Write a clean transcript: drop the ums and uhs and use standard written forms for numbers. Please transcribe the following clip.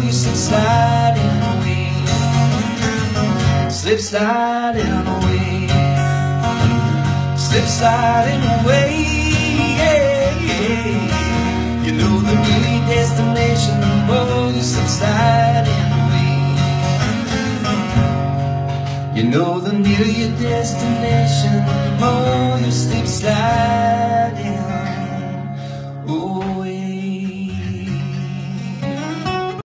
you slip sliding away, slip sliding away, slip sliding away. You know the near your destination, the more you slip sliding away. You know the nearer your destination, the more you slip sliding away.